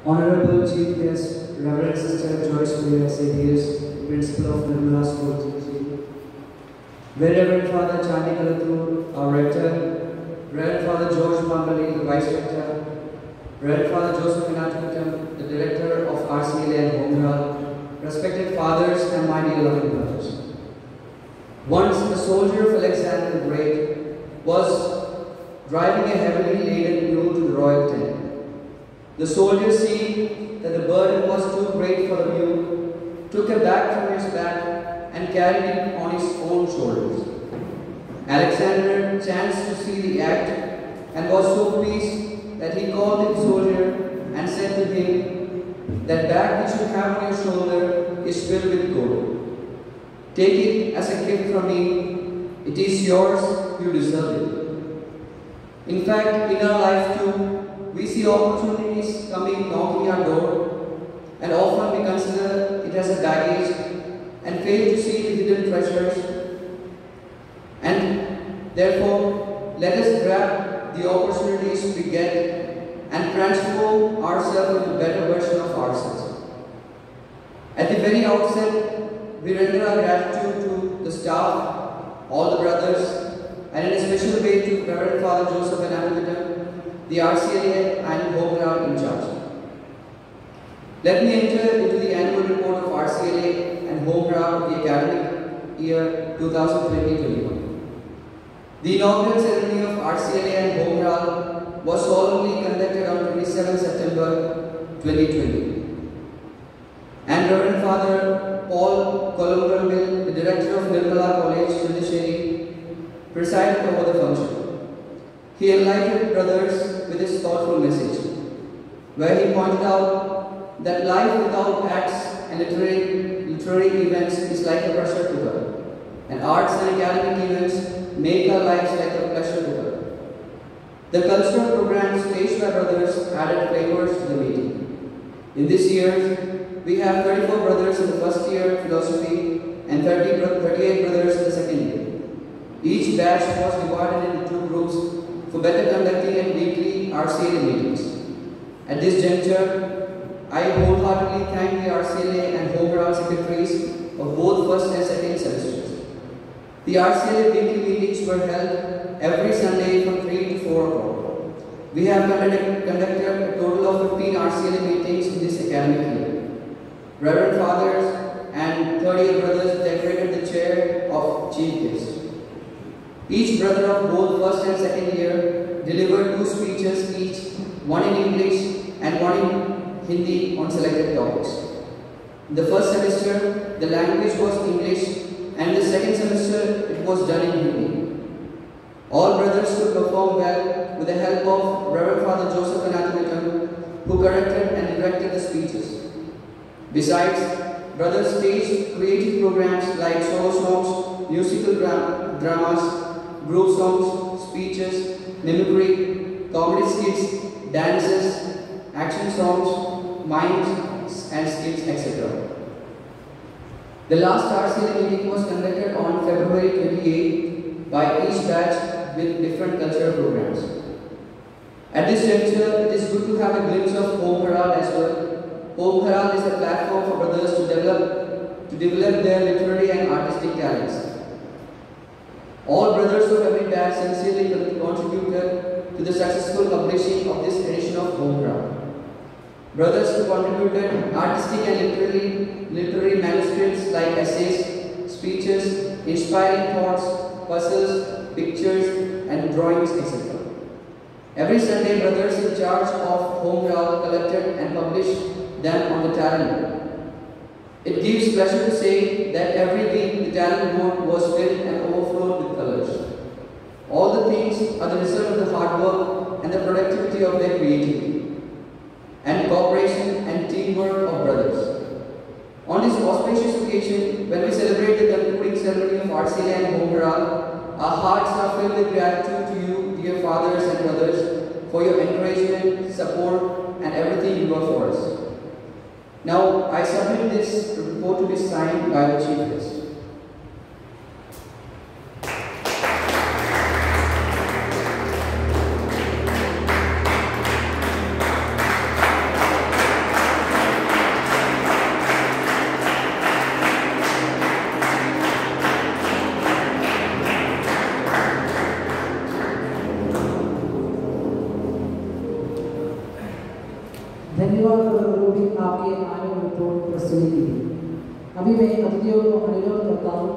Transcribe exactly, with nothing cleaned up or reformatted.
Honorable Chief Guest, Reverend Sister Joyce Maria Saviors, Principal of Nirmala School, Reverend Father Chandi Kalathur, our Rector, Reverend Father George Pambali, the Vice Rector, Reverend Father Joseph Inatutam, the Director of R C L A and Homeral, respected fathers and my dear loving brothers. Once a soldier of Alexander the Great was driving a heavily laden mule to the royal tent. The soldier, seeing that the burden was too great for the mule, took a bag from his back and carried it on his own shoulders. Alexander chanced to see the act and was so pleased that he called the soldier and said to him, "That bag which you have on your shoulder is filled with gold. Take it as a gift from me. It is yours, you deserve it." In fact, in our life too, we see opportunities coming knocking our door, and often we consider it as a baggage and fail to see the hidden treasures. And therefore, let us grab the opportunities we get and transform ourselves into a better version of ourselves. At the very outset, we render our gratitude to the staff, all the brothers, and in a special way to Reverend Father Joseph Inatutam, the R C L A and Homeral in charge. Let me enter into the annual report of R C L A and Homeral of the academic year two thousand twenty to twenty-one. The inaugural ceremony of R C L A and Homeral was solemnly conducted on twenty-seventh September twenty twenty. And Reverend Father Paul Columbrumil, the director of Nirmala College, Chundisheri, presided over the function. He enlightened brothers with his thoughtful message, where he pointed out that life without acts and literary, literary events is like a pressure cooker, and arts and academic events make our lives like a pressure cooker. The cultural programs staged by brothers added flavors to the meeting. In this year, we have thirty-four brothers in the first year philosophy and thirty, thirty-eight brothers in the second year. Each batch was divided into two groups for better conducting and weekly R C L A meetings. At this juncture, I wholeheartedly thank the R C L A and Homeral secretaries of both first and second semesters. The R C L A weekly meetings were held every Sunday from three to four o'clock. We have conducted, conducted a total of fifteen R C L A meetings in this academic year. Reverend Fathers and thirty brothers decorated the chair of Chief Guest. Each brother of both first and second year delivered two speeches each, one in English and one in Hindi on selected topics. In the first semester, the language was English, and the second semester, it was done in Hindi. All brothers could perform well with the help of Reverend Father Joseph Inatutam, who corrected and directed the speeches. Besides, brothers staged creative programs like solo songs, musical dra dramas, group songs, speeches, mimicry, comedy skits, dances, action songs, mimes and skits, et cetera. The last R C L A meeting was conducted on February twenty-eighth by each batch with different cultural programs. At this juncture, it is good to have a glimpse of Home Herald as well. Home Herald is a platform for brothers to develop, to develop their literary and artistic talents. All brothers of every batch sincerely contributed to the successful publishing of this edition of Home Herald. Brothers who contributed artistic and literary, literary manuscripts like essays, speeches, inspiring thoughts, puzzles, pictures, and drawings, et cetera. Every Sunday, brothers in charge of Home Herald collected and published them on the talent board. It gives pleasure to say that every week the talent board was filled and overflowed with colors. All the things are the result of the hard work and the productivity of their creativity, and cooperation and teamwork of brothers. On this auspicious occasion, when we celebrate the concluding ceremony of R C L A and Home Herald, our hearts are filled with gratitude to you, dear fathers and brothers, for your encouragement, support, and everything you do for us. Now, I submit this report to be signed by the Chief Guest. धन्यवाद आपके आने report प्रस्तुति की। अभी मैं अतिथियों को अनुरोध करता हूँ